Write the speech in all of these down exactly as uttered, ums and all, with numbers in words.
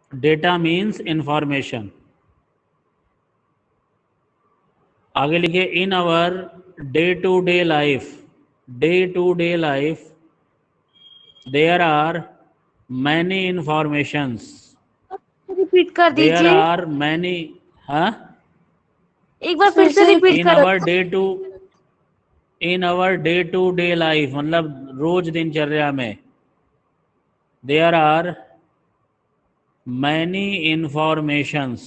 Data means information. आगे लिखिए in our day to day life, day to day life there are many informations, repeat कर there दीजिए, are many, हाँ एक बार फिर से रिपीट इन करो। Our day to in our day to day life मतलब रोज दिनचर्या में, there are many informations,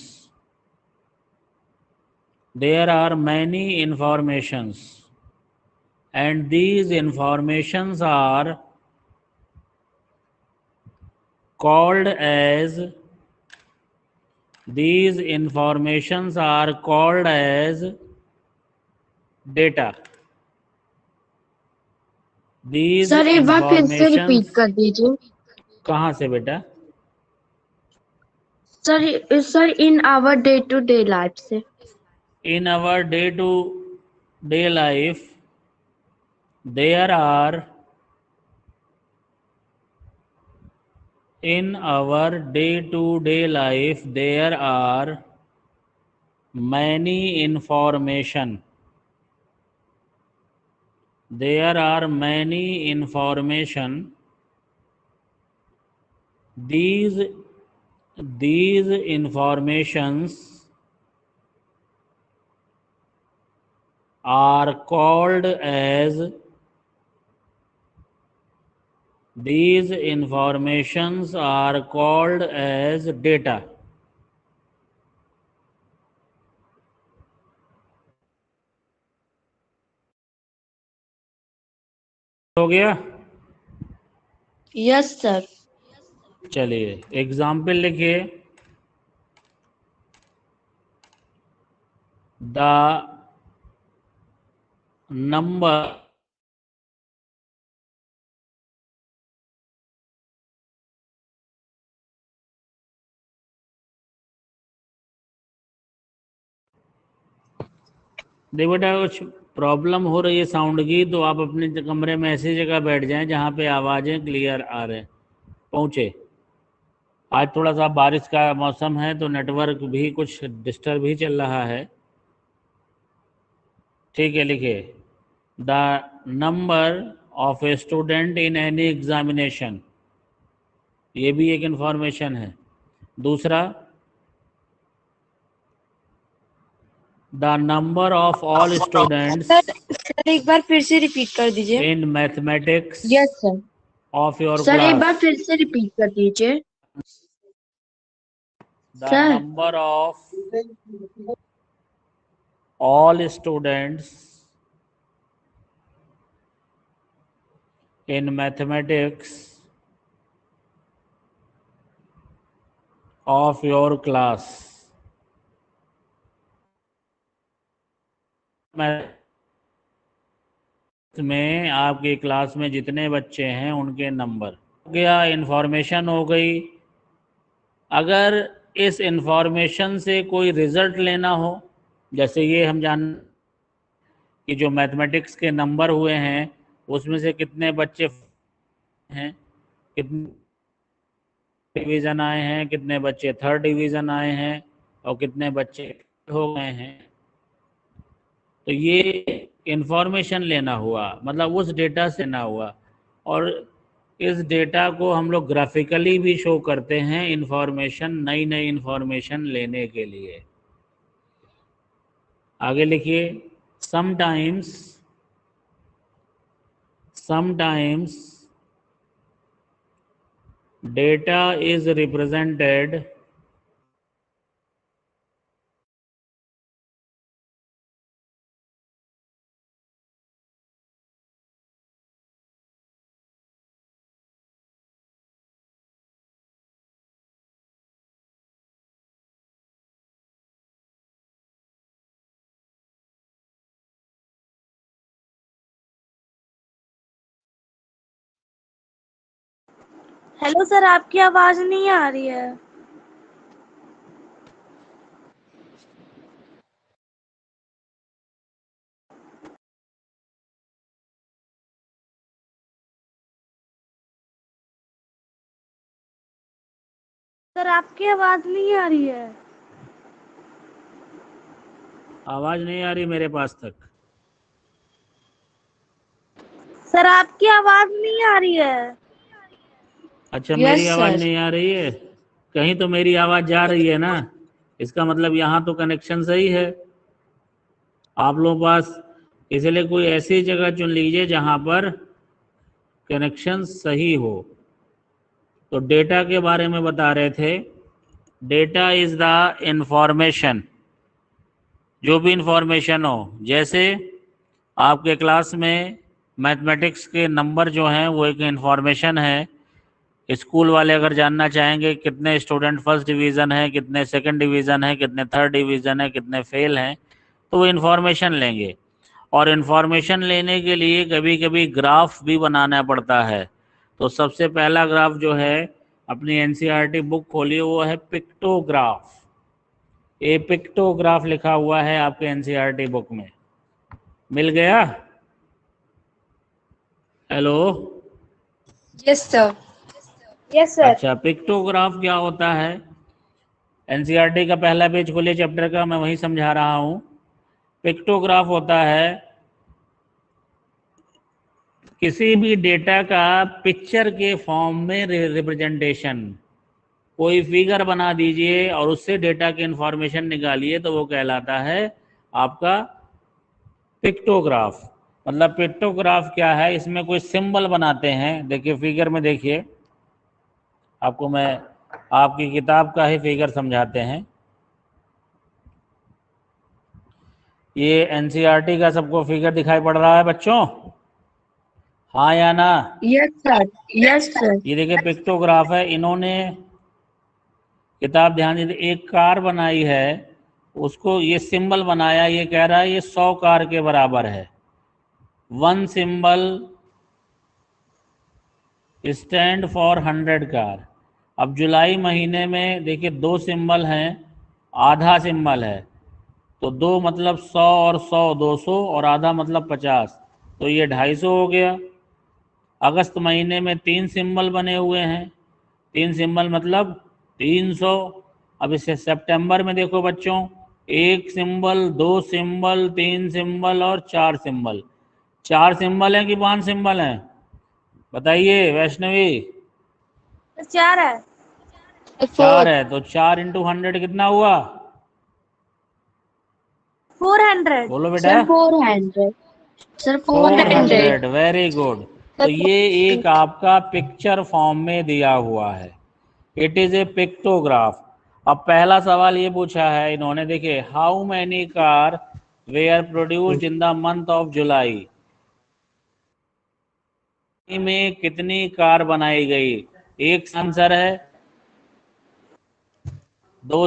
there are many informations and these informations are called as these informations are called as data, these sir एक बार फिर से repeat informations कर दीजिए। कहाँ से बेटा? Sir sir in our day to day life से। in our day to day life there are in our day to day life there are many information, there are many information, these these informations are called as these informations are called as data। हो गया? Yes sir. चलिए example लिखिए, the number देखो बेटा कुछ problem हो रही है साउंड की, तो आप अपने कमरे में ऐसी जगह बैठ जाएं जहाँ पे आवाज़ें क्लियर आ रहे पहुँचे। आज थोड़ा सा बारिश का मौसम है तो नेटवर्क भी कुछ डिस्टर्ब ही चल रहा है। ठीक है, लिखिए the number of a student in any examination, ये भी एक इंफॉर्मेशन है। दूसरा the number of all students sir sir एक बार फिर से रिपीट कर दीजिए। In mathematics yes sir. Of your sir एक क्लास, बार फिर से रिपीट कर दीजिए। The sir number of all students in mathematics of your class, में आपकी क्लास में जितने बच्चे हैं उनके नंबर। हो गया, इंफॉर्मेशन हो गई। अगर इस इंफॉर्मेशन से कोई रिजल्ट लेना हो, जैसे ये हम जान कि जो मैथमेटिक्स के नंबर हुए हैं उसमें से कितने बच्चे हैं, कितने डिवीज़न आए हैं, कितने बच्चे थर्ड डिवीज़न आए हैं और कितने बच्चे हो गए हैं, तो ये इंफॉर्मेशन लेना हुआ, मतलब उस डेटा से लेना हुआ। और इस डेटा को हम लोग ग्राफिकली भी शो करते हैं इंफॉर्मेशन, नई नई इंफॉर्मेशन लेने के लिए। आगे लिखिए sometimes sometimes data is represented hello sir, आपकी आवाज नहीं आ रही है। सर आपकी आवाज नहीं आ रही है। आवाज नहीं आ रही मेरे पास तक। सर आपकी आवाज नहीं आ रही है। अच्छा, यस मेरी आवाज सर। नहीं आ रही है। कहीं तो मेरी आवाज जा रही है ना, इसका मतलब यहाँ तो कनेक्शन सही है आप लोगों के पास। इसलिए कोई ऐसी जगह चुन लीजिए जहां पर कनेक्शन सही हो। तो डेटा के बारे में बता रहे थे। डेटा इज द इंफॉर्मेशन, जो भी इंफॉर्मेशन हो। जैसे आपके क्लास में मैथमेटिक्स के नंबर जो हैं वो एक इंफॉर्मेशन है। स्कूल वाले अगर जानना चाहेंगे कितने स्टूडेंट फर्स्ट डिवीज़न है, कितने सेकंड डिवीज़न है, कितने थर्ड डिवीज़न है, कितने फेल हैं, तो वो इन्फॉर्मेशन लेंगे। और इन्फॉर्मेशन लेने के लिए कभी कभी ग्राफ भी बनाना पड़ता है। तो सबसे पहला ग्राफ जो है, अपनी एनसीईआरटी बुक खोलिए, वो है पिक्टोग्राफ। ये पिक्टोग्राफ लिखा हुआ है आपके एनसीईआरटी बुक में। मिल गया? Hello? Yes sir. Yes sir. अच्छा, पिक्टोग्राफ क्या होता है? एनसीईआरटी का पहला पेज खोलिए चैप्टर का, मैं वही समझा रहा हूँ। पिक्टोग्राफ होता है किसी भी डेटा का पिक्चर के फॉर्म में रिप्रेजेंटेशन। कोई फिगर बना दीजिए और उससे डेटा की इंफॉर्मेशन निकालिए, तो वो कहलाता है आपका पिक्टोग्राफ। मतलब पिक्टोग्राफ क्या है, इसमें कोई सिंबल बनाते हैं। देखिए फिगर में, देखिए आपको मैं आपकी किताब का ही फिगर समझाते हैं। ये एनसीईआरटी का सबको फिगर दिखाई पड़ रहा है बच्चों? हाँ या ना? Yes sir. Yes sir. ये देखिए पिक्टोग्राफ है। इन्होंने किताब ध्यान दीजिए, एक कार बनाई है, उसको ये सिंबल बनाया, ये कह रहा है ये सौ कार के बराबर है। One symbol stand for hundred car. अब जुलाई महीने में देखिए दो सिंबल हैं, आधा सिंबल है, तो दो मतलब सौ और सौ दो सौ और आधा मतलब पचास, तो ये ढाई सौ हो गया। अगस्त महीने में तीन सिंबल बने हुए हैं, तीन सिंबल मतलब तीन सौ। अब इसे सितंबर में देखो बच्चों, एक सिंबल, दो सिंबल, तीन सिंबल और चार सिंबल। चार सिंबल हैं कि पांच सिंबल हैं? बताइए वैष्णवी। चार है। चार है, तो चार इंटू हंड्रेड कितना हुआ? Four hundred. बोलो बेटा। Sir four hundred. Sir four four hundred. Hundred, very good. तो ये एक आपका पिक्चर फॉर्म में दिया हुआ है, इट इज ए पिक्टोग्राफ। अब पहला सवाल ये पूछा है इन्होंने, देखिए how many car were produced in the month of July. में कितनी कार बनाई गई? एक आंसर है, दो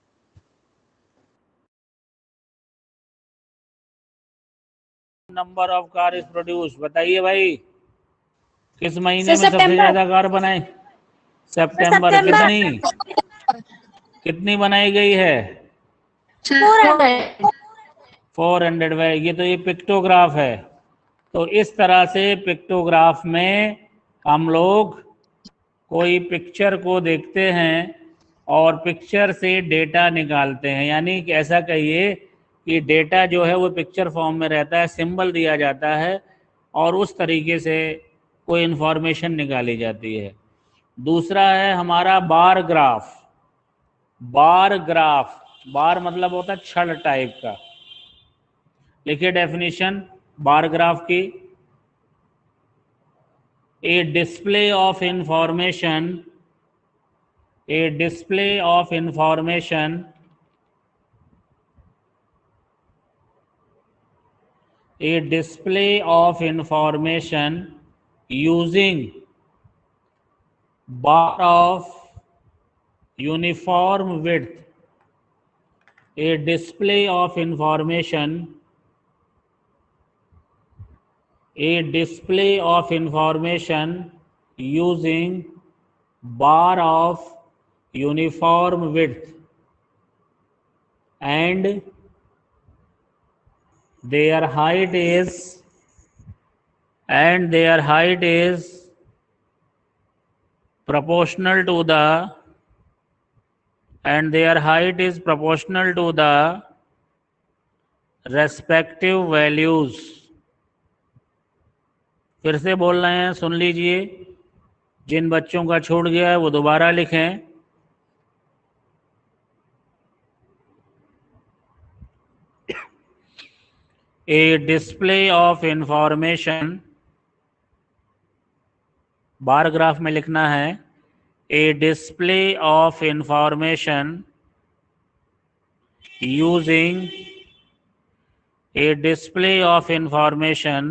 number of car is produce. बताइए भाई, किस महीने सर में सबसे सितंबर। ज्यादा कार बनाए? सितंबर। सितंबर। कितनी कितनी बनाई गई है? Four hundred. Four hundred. वे ये तो ये पिक्टोग्राफ है। तो इस तरह से पिक्टोग्राफ में हम लोग कोई पिक्चर को देखते हैं और पिक्चर से डेटा निकालते हैं। यानी कि ऐसा कहिए कि डेटा जो है वो पिक्चर फॉर्म में रहता है, सिंबल दिया जाता है और उस तरीके से कोई इन्फॉर्मेशन निकाली जाती है। दूसरा है हमारा बार ग्राफ। बार ग्राफ, बार मतलब होता है छड़ टाइप का। लिखिए डेफिनेशन बार ग्राफ की। A display of information, a display of information a display of information using bar of uniform width. A display of information a display of information using bar of uniform width and their height is and their height is proportional to the and their height is proportional to the respective values. फिर से बोल रहे हैं, सुन लीजिए। जिन बच्चों का छूट गया है वो दोबारा लिखें। A display of information, bar graph में लिखना है, a display of information using a display of information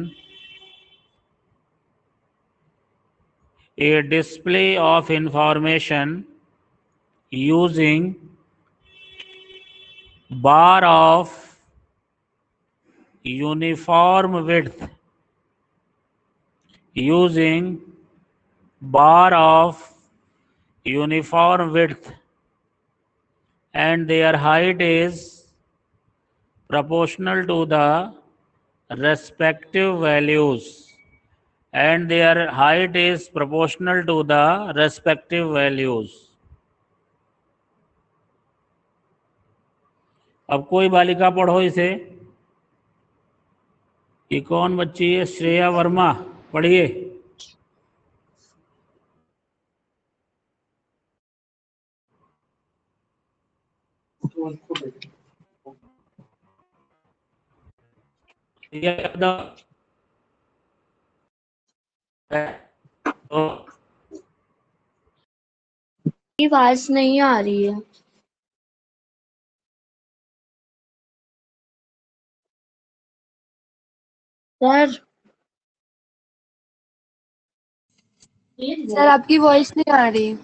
a display of information using bar of uniform width using bar of uniform width and their height is proportional to the respective values and their height is proportional to the respective values. अब कोई बालिका पढ़ो इसे। ये कौन बच्ची है? श्रेया वर्मा, पढ़िए। आवाज नहीं आ रही है सर। सर आपकी वॉइस नहीं आ रही।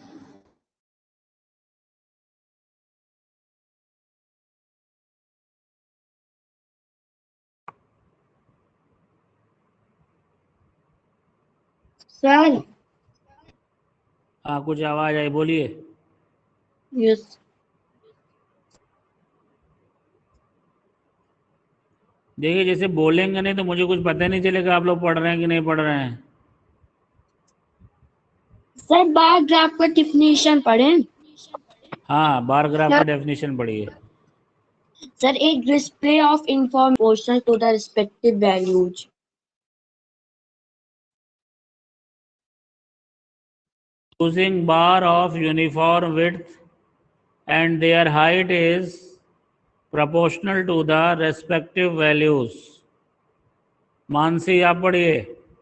सर हाँ, कुछ आवाज आई, बोलिए। यस देखिए, जैसे बोलेंगे नहीं तो मुझे कुछ पता नहीं चलेगा आप लोग पढ़ रहे हैं कि नहीं पढ़ रहे हैं। सर बार ग्राफ का डेफिनेशन पढ़ें। हाँ, बार ग्राफ का डेफिनेशन पढ़िए। सर एक display of information to the respective values. Using bar of uniform width and their height is proportional to the respective values. Mansi, आप पढ़िए।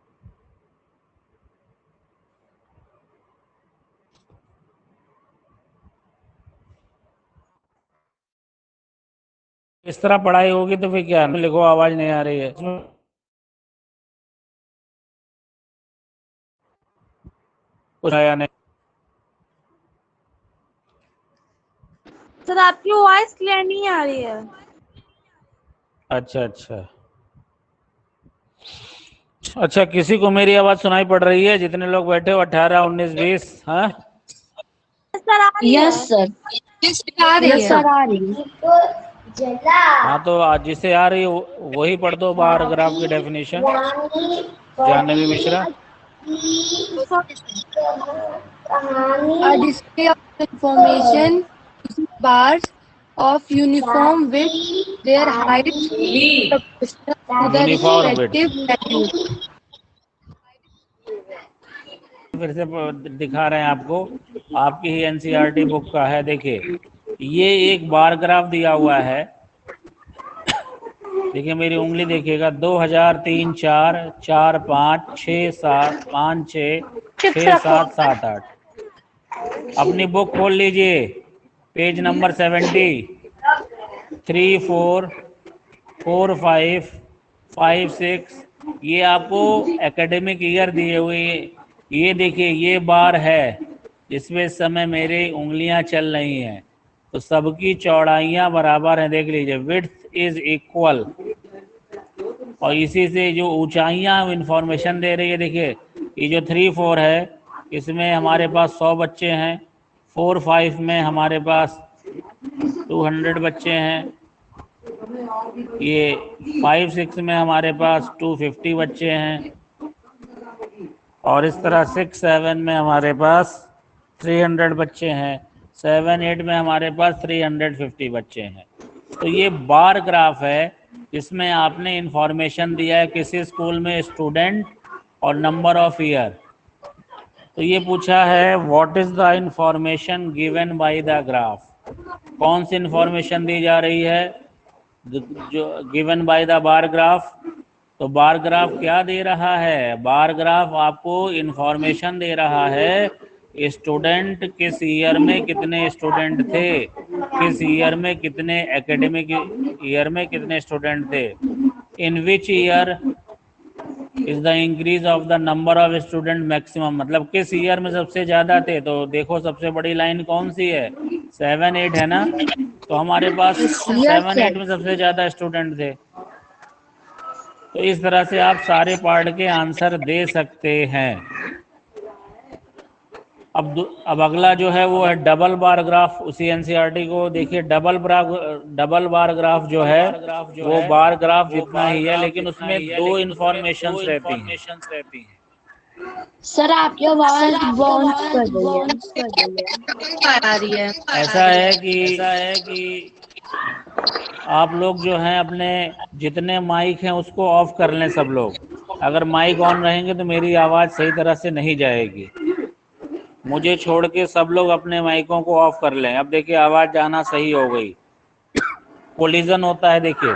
इस तरह पढ़ाई होगी तो फिर क्या लिखो, आवाज नहीं आ रही है। कुछ आया नहीं। सर आपकी वॉइस क्लियर नहीं आ रही है। अच्छा अच्छा अच्छा, किसी को मेरी आवाज सुनाई पड़ रही है? जितने लोग बैठे हो, अठारह उन्नीस बीस। हाँ सर आ रही है। यस सर, यस आ रही है सर, आ रही है। हाँ, तो आज जिसे आ रही है वही पढ़ दो बार ग्राफ की definition. Janvi Mishra. A display of information using bars of uniform width, their height proportional to the respective values. फिर से दिखा रहे हैं आपको, आपकी ही एनसीईआरटी बुक का है। देखिए, ये एक बार ग्राफ दिया हुआ है। देखिए, मेरी उंगली देखिएगा, दो हजार तीन चार चार पाँच छः सात पाँच छः छः सात सात आठ। अपनी बुक खोल लीजिए, page number seventy. Three four four five five six, ये आपको एकेडमिक ईयर दिए हुए। ये देखिए, ये बार है जिसमें इस समय मेरी उंगलियां चल रही हैं, तो सबकी चौड़ाइयां बराबर हैं। देख लीजिए, विड्थ इज इक्वल, और इसी से जो ऊंचाइयां इंफॉर्मेशन दे रही है। देखिए, ये जो थ्री फोर है इसमें हमारे पास सौ बच्चे हैं, फोर फाइव में हमारे पास टू हंड्रेड बच्चे हैं, ये फाइव सिक्स में हमारे पास टू फिफ्टी बच्चे हैं, और इस तरह सिक्स सेवन में हमारे पास थ्री हंड्रेड बच्चे हैं। सेवन एट में हमारे पास थ्री हंड्रेड फिफ्टी बच्चे हैं। तो ये बार ग्राफ है, इसमें आपने इंफॉर्मेशन दिया है किसी स्कूल में स्टूडेंट और नंबर ऑफ ईयर। तो ये पूछा है what is the information given by the graph. कौन सी इंफॉर्मेशन दी जा रही है जो given by the bar graph. तो बार ग्राफ क्या दे रहा है, बार ग्राफ आपको इंफॉर्मेशन दे रहा है स्टूडेंट किस ईयर में कितने स्टूडेंट थे, किस ईयर में कितने एकेडमिक ईयर में कितने स्टूडेंट थे, in which year is the increase of the number of student maximum, मतलब किस ईयर में सबसे ज़्यादा थे। तो देखो सबसे बड़ी लाइन कौन सी है, सेवन एट है ना। तो हमारे पास सेवन एट में सबसे ज़्यादा स्टूडेंट थे। तो इस तरह से आप सारे पार्ट के आंसर दे सकते हैं। अब अब अगला जो है वो है डबल बार ग्राफ। उसी एनसीईआरटी को देखिए, double bar double bar graph जो है वो बार ग्राफ जितना ही है, लेकिन उसमें दो इंफॉर्मेशन रहती हैं। सर आपकी आवाज बाउंस कर रही है। ऐसा है कि ऐसा है कि आप लोग जो हैं अपने जितने माइक हैं उसको ऑफ कर लें सब लोग। अगर माइक ऑन रहेंगे तो मेरी आवाज़ सही तरह से नहीं जाएगी। मुझे छोड़ के सब लोग अपने माइकों को ऑफ कर लें। अब देखिए आवाज़ जाना सही हो गई। कोलिजन होता है, देखिए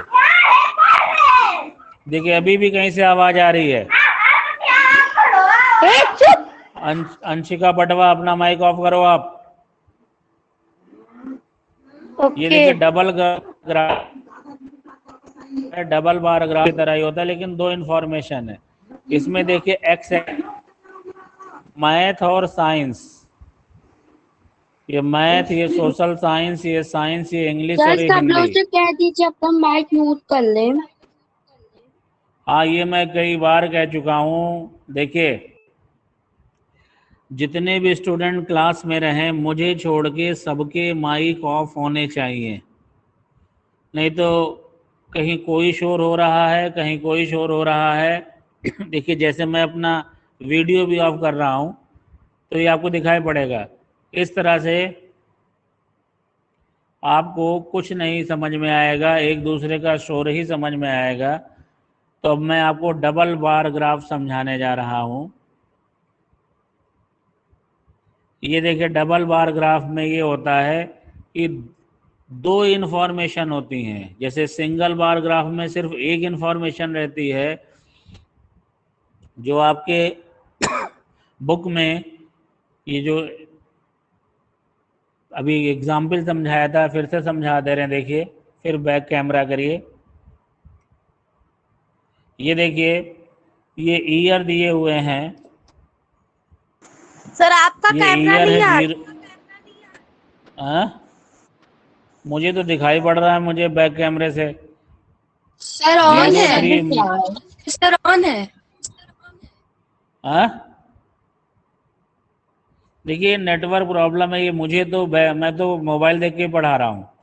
देखिए अभी भी कहीं से आवाज़ आ रही है। अंश, अंशिका बटवा अपना माइक ऑफ करो आप। okay. ये देखिए double graph, double bar graph की तरह ही होता है, लेकिन दो इंफॉर्मेशन है इसमें। देखिए एक्स है मैथ और साइंस, ये मैथ, ये सोशल साइंस, ये साइंस, ये इंग्लिश और ये हिंदी। कह दीजिए अपना माइक म्यूट कर लें। हाँ ये मैं कई बार कह चुका हूँ। देखिए जितने भी स्टूडेंट क्लास में रहें, मुझे छोड़ के सबके माइक ऑफ होने चाहिए, नहीं तो कहीं कोई शोर हो रहा है, कहीं कोई शोर हो रहा है। देखिए जैसे मैं अपना वीडियो भी ऑफ कर रहा हूँ तो ये आपको दिखाई पड़ेगा। इस तरह से आपको कुछ नहीं समझ में आएगा, एक दूसरे का शोर ही समझ में आएगा। तो अब मैं आपको डबल बार ग्राफ समझाने जा रहा हूँ। ये देखिए डबल बार ग्राफ में ये होता है कि दो इन्फॉर्मेशन होती हैं। जैसे सिंगल बार ग्राफ में सिर्फ एक इन्फॉर्मेशन रहती है, जो आपके बुक में ये जो अभी एग्जाम्पल समझाया था फिर से समझा दे रहे हैं। देखिए फिर बैक कैमरा करिए। ये देखिए ये ईयर दिए हुए हैं। सर आपका कैमरा नहीं आ रहा। मुझे तो दिखाई पड़ रहा है, मुझे बैक कैमरे से। सर ऑन है, सर ऑन है। हाँ देखिए नेटवर्क प्रॉब्लम है ये। मुझे तो मैं तो मोबाइल देख के पढ़ा रहा हूँ।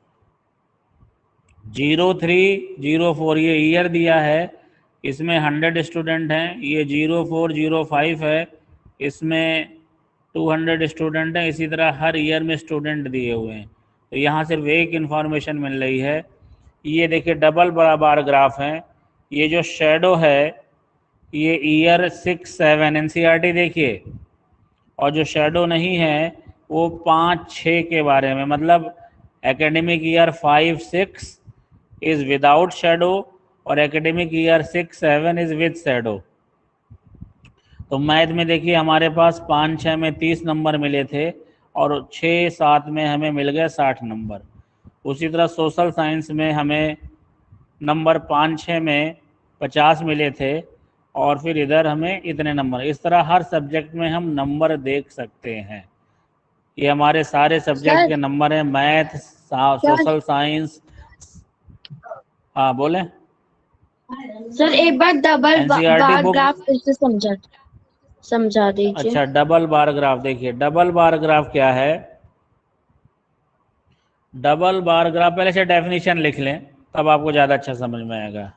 जीरो थ्री जीरो फोर ये ईयर दिया है, इसमें हंड्रेड स्टूडेंट हैं। ये जीरो फोर जीरो फाइव है, इसमें टू हंड्रेड स्टूडेंट हैं। इसी तरह हर ईयर में स्टूडेंट दिए हुए हैं। तो यहाँ सिर्फ एक इन्फॉर्मेशन मिल रही है। ये देखिए डबल बार ग्राफ है। ये जो शेडो है ये ईयर सिक्स सेवन एनसीईआरटी देखिए, और जो शेडो नहीं है वो पाँच छः के बारे में, मतलब academic year five six is without shadow और academic year six seven is with shadow. तो मैथ में देखिए हमारे पास पाँच छः में तीस नंबर मिले थे और छः सात में हमें मिल गए साठ नंबर। उसी तरह सोशल साइंस में हमें नंबर पाँच छः में पचास मिले थे और फिर इधर हमें इतने नंबर। इस तरह हर सब्जेक्ट में हम नंबर देख सकते हैं। ये हमारे सारे सब्जेक्ट के नंबर हैं, मैथ, सोशल साइंस। हाँ बोले सर, एक बार डबल बार ग्राफ फिर से समझा समझा दीजिए। अच्छा डबल बार ग्राफ देखिए, डबल बार ग्राफ क्या है। डबल बार ग्राफ पहले से डेफिनेशन लिख लें तब आपको ज़्यादा अच्छा समझ में आएगा।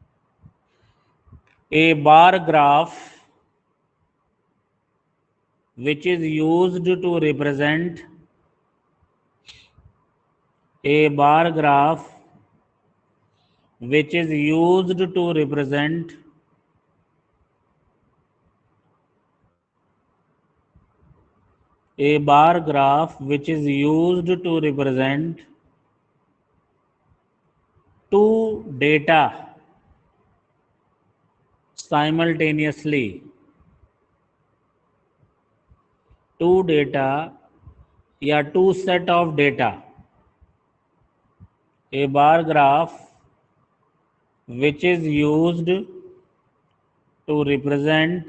A bar graph which is used to represent a bar graph which is used to represent a bar graph which is used to represent two data simultaneously. Two data या two set of data. A bar graph which is used to represent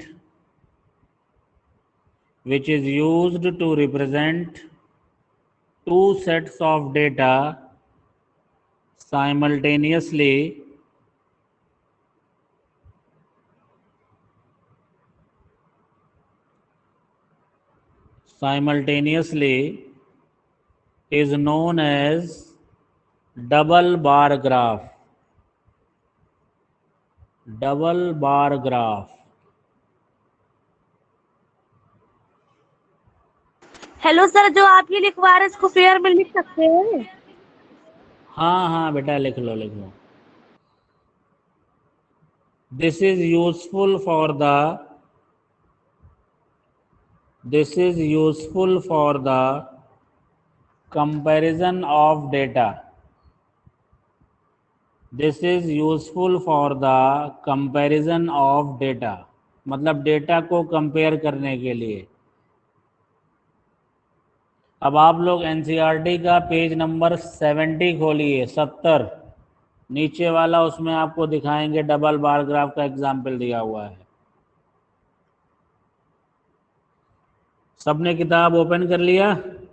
which is used to represent two sets of data simultaneously simultaneously is known as double bar graph. Double bar graph. Hello sir, जो आप ये लिखवा रहे हैं इसको fair में लिख सकते हैं? हाँ हाँ बेटा, लिख लो लिख लो. This is useful for the this is useful for the comparison of data. This is useful for the comparison of data. मतलब डेटा को कंपेयर करने के लिए. अब आप लोग एनसीईआरटी का पेज नंबर सेवेंटी खोलिए, सत्तर, नीचे वाला, उसमें आपको दिखाएंगे डबल बार ग्राफ का एग्जाम्पल दिया हुआ है. सबने किताब ओपन कर लिया?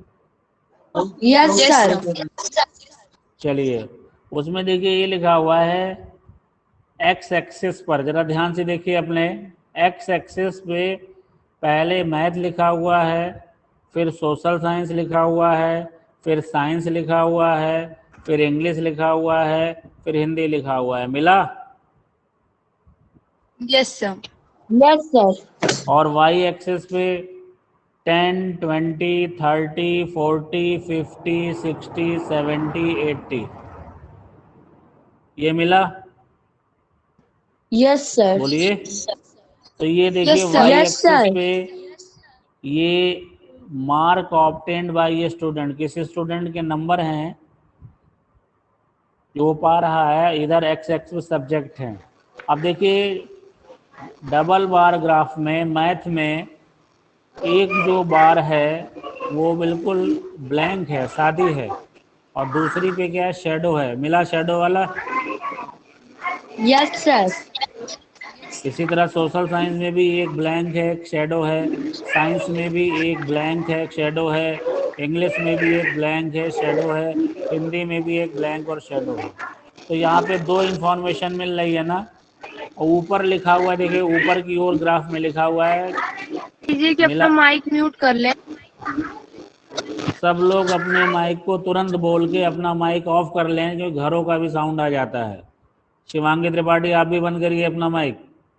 Yes sir. चलिए, उसमें देखिए ये लिखा हुआ है एक्स एक्सिस पर, जरा ध्यान से देखिए. अपने एक्स एक्सिस पे पहले मैथ लिखा हुआ है, फिर सोशल साइंस लिखा हुआ है, फिर साइंस लिखा हुआ है, फिर इंग्लिश लिखा हुआ है, फिर हिंदी लिखा हुआ है. मिला? Yes sir. Yes sir. और वाई एक्सिस पे ten, twenty, thirty, forty, fifty, sixty, seventy, eighty. ये मिला? Yes sir. बोलिए. तो ये देखिए वाई एक्सिस पे ये मार्क ऑब्टेन्ड बाय ये स्टूडेंट, किसी स्टूडेंट के नंबर हैं जो पा रहा है, इधर एक्स एक्सिस सब्जेक्ट है. अब देखिए डबल बार ग्राफ में मैथ में एक जो बार है वो बिल्कुल ब्लैंक है, सादी है, और दूसरी पे क्या है, शेडो है. मिला शेडो वाला? Yes sir. इसी तरह सोशल साइंस में भी एक ब्लैंक है, एक शेडो है. साइंस में भी एक ब्लैंक है, एक शेडो है. इंग्लिश में भी एक ब्लैंक है, शेडो है. हिंदी में भी एक ब्लैंक और शेडो है. तो यहाँ पे दो इंफॉर्मेशन मिल रही है ना. और ऊपर लिखा हुआ है, देखिए ऊपर की ओर ग्राफ में लिखा हुआ है. कि अपना माइक म्यूट कर ले. सब लोग अपने माइक को तुरंत बोल के अपना माइक ऑफ कर लें, क्योंकि घरों का भी साउंड आ जाता है. शिवांगी त्रिपाठी, आप भी बंद करिए अपना माइक.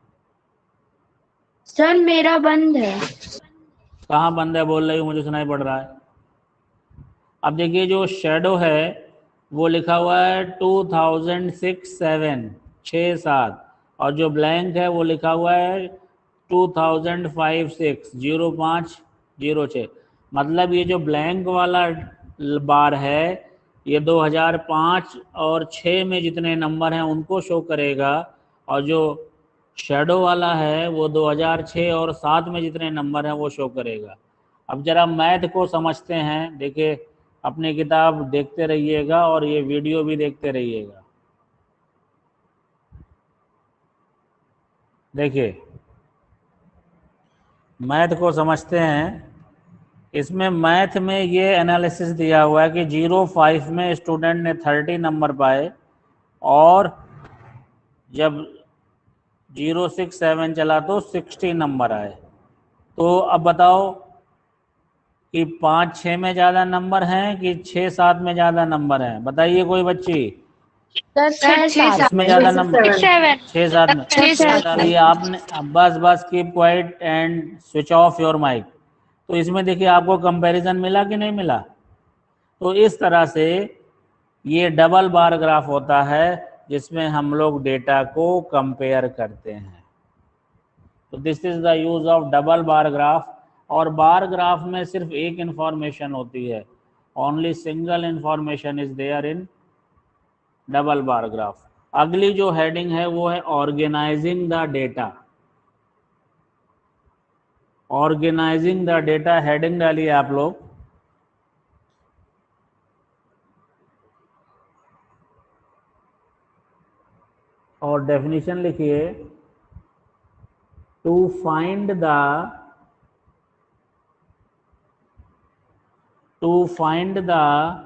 सर मेरा बंद है. कहाँ बंद है? बोल रही हूँ, मुझे सुनाई पड़ रहा है. अब देखिए जो शेडो है वो लिखा हुआ है टू थाउजेंड सिक्स सेवन, छः सात, और जो ब्लैंक है वो लिखा हुआ है two thousand five six, zero पाँच जीरो छः. मतलब ये जो ब्लैंक वाला बार है ये दो हज़ार पाँच और छः में जितने नंबर हैं उनको शो करेगा, और जो शेडो वाला है वो दो हज़ार छः और सात में जितने नंबर हैं वो शो करेगा. अब जरा मैथ को समझते हैं. देखिए अपनी किताब देखते रहिएगा और ये वीडियो भी देखते रहिएगा. देखिए मैथ को समझते हैं. इसमें मैथ में ये एनालिसिस दिया हुआ है कि जीरो फाइव में स्टूडेंट ने थर्टी नंबर पाए, और जब जीरो सिक्स सेवन चला तो सिक्सटी नंबर आए. तो अब बताओ कि पाँच छः में ज़्यादा नंबर हैं कि छः सात में ज़्यादा नंबर हैं? बताइए कोई बच्ची. इसमें ज़्यादा नंबर छः सात में. ये आपने बस बस keep quiet and switch off your mic. तो इसमें देखिए आपको कंपैरिजन मिला कि नहीं मिला। तो इस तरह से ये डबल बार ग्राफ होता है जिसमें हम लोग डेटा को कंपेयर करते हैं। तो this is the use of double bar graph. और बार ग्राफ में सिर्फ एक इंफॉर्मेशन होती है, only single information is there in double bar graph. अगली जो हेडिंग है वो है organizing the data. Organizing the data heading डालिए आप लोग। और डेफिनेशन लिखिए, to find the to find the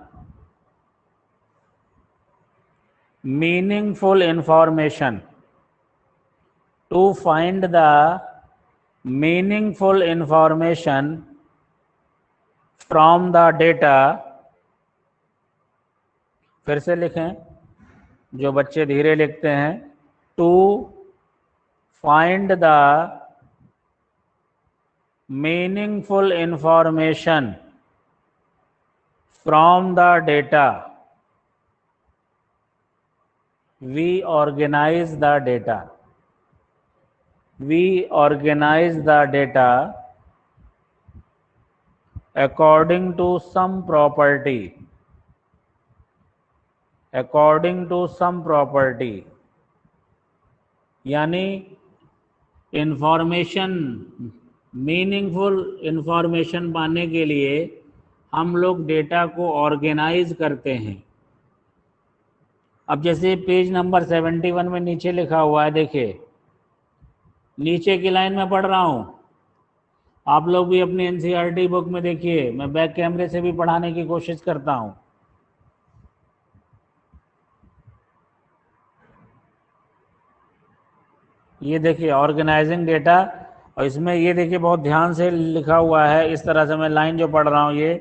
meaningful information to find the meaningful information from the data। फिर से लिखें, जो बच्चे धीरे लिखते हैं, to find the meaningful information from the data we organize the data we organize the data according to some property according to some property। यानी information, meaningful information पाने के लिए हम लोग डेटा को ऑर्गेनाइज करते हैं। अब जैसे पेज नंबर इकहत्तर में नीचे लिखा हुआ है, देखिए नीचे की लाइन में पढ़ रहा हूँ, आप लोग भी अपनी एनसीईआरटी बुक में देखिए, मैं बैक कैमरे से भी पढ़ाने की कोशिश करता हूँ। ये देखिए ऑर्गेनाइजिंग डेटा, और इसमें ये देखिए बहुत ध्यान से लिखा हुआ है, इस तरह से मैं लाइन जो पढ़ रहा हूँ ये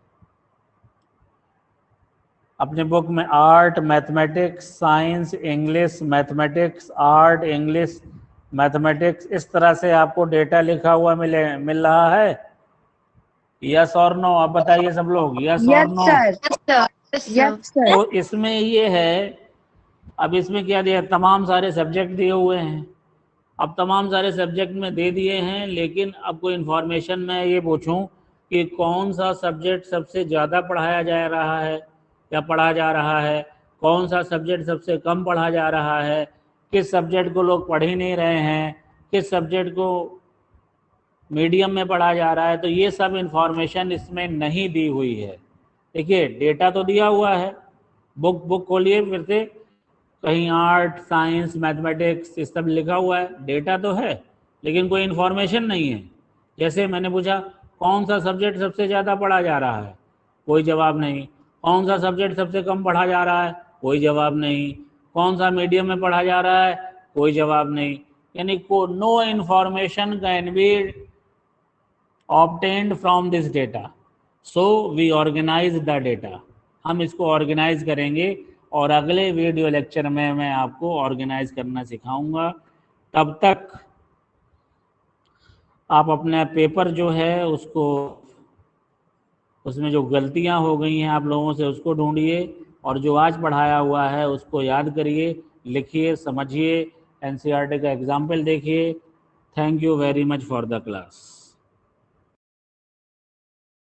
अपने बुक में art, mathematics, science, English, mathematics, art, English, mathematics, इस तरह से आपको डेटा लिखा हुआ मिले मिल रहा है। यस और नो, आप बताइए सब लोग, यस और नो। Yes sir. तो इसमें ये है, अब इसमें क्या दिया, तमाम सारे सब्जेक्ट दिए हुए हैं। अब तमाम सारे सब्जेक्ट में दे दिए हैं, लेकिन अब कोई इन्फॉर्मेशन मैं ये पूछूं कि कौन सा सब्जेक्ट सबसे ज़्यादा पढ़ाया जा रहा है या पढ़ा जा रहा है, कौन सा सब्जेक्ट सबसे कम पढ़ा जा रहा है, किस सब्जेक्ट को लोग पढ़ ही नहीं रहे हैं, किस सब्जेक्ट को मीडियम में पढ़ा जा रहा है, तो ये सब इंफॉर्मेशन इसमें नहीं दी हुई है। देखिए डेटा तो दिया हुआ है, बुक बुक खोलिए फिर से, कहीं आर्ट, साइंस, मैथमेटिक्स इस सब लिखा हुआ है, डेटा तो है लेकिन कोई इन्फॉर्मेशन नहीं है। जैसे मैंने पूछा कौन सा सब्जेक्ट सबसे ज़्यादा पढ़ा जा रहा है, कोई जवाब नहीं। कौन सा सब्जेक्ट सबसे कम पढ़ा जा रहा है, कोई जवाब नहीं। कौन सा मीडियम में पढ़ा जा रहा है, कोई जवाब नहीं। यानी को no information can be obtained from this data, so we organize the data. हम इसको ऑर्गेनाइज करेंगे और अगले वीडियो लेक्चर में मैं आपको ऑर्गेनाइज करना सिखाऊंगा। तब तक आप अपना पेपर जो है उसको, उसमें जो गलतियां हो गई हैं आप लोगों से उसको ढूंढिए, और जो आज पढ़ाया हुआ है उसको याद करिए, लिखिए, समझिए, एनसीईआरटी का एग्जाम्पल देखिए। Thank you very much for the class.